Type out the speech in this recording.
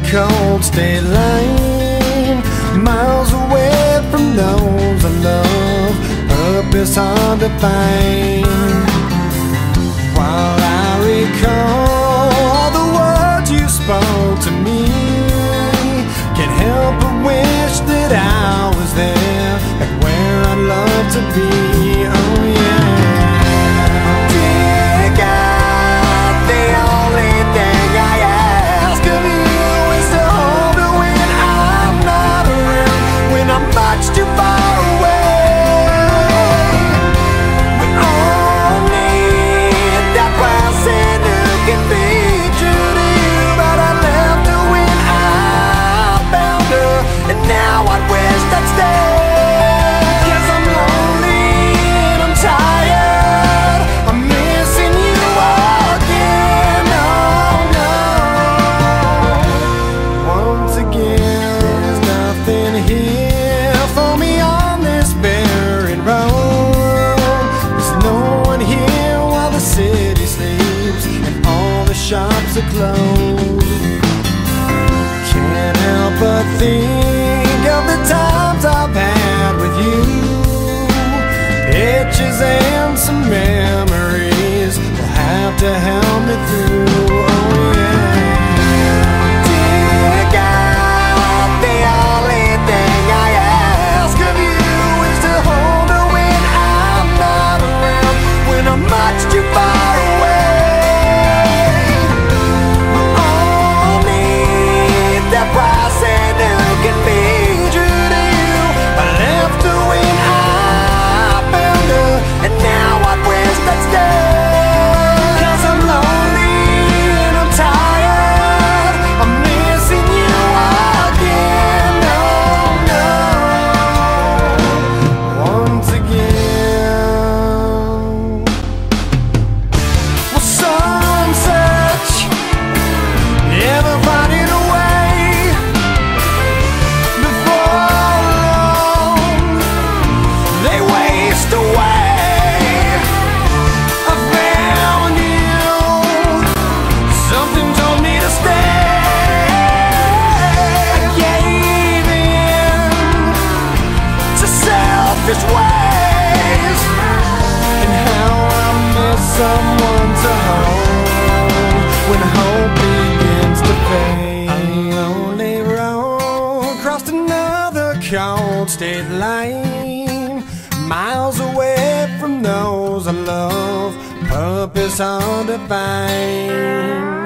cold state line, miles away from those I love, purpose hard to find. While I recall the words you spoke to me, can't help but wish that I was there, like where I'd love to be. Oh yeah. Dear God, the only thing I ask of you is to hold me when I'm not around, when I'm much too far away. We all need that person who can be true to you, but I left her when I found her, and now I wish I'd stay. 'Cause I'm lonely and I'm tired, I'm missing you again. Oh no. Once again, there's nothing here for me on this barren road. There's no one here while the city sleeps and all the shops are closed. Can't help but think of the times I've had with you, pictures and some memories will have to help me through. Oh yeah. Dear God, the only thing I ask of you is to hold her when I'm not around, when I'm much too far away. We all need that person who can be true to you. I left her when I found her, and now I wish I'd stay. 'Cause I'm lonely and I'm tired, I'm missing you again. No, no. Once again. Well, some search, never finding a way. Before long, they waste away. I found you, something told me to stay. I gave in to selfish ways, and how I miss someone to hold when hope begins to fade. A lonely road crossed another cold state line, miles away from those I love, purpose hard to find.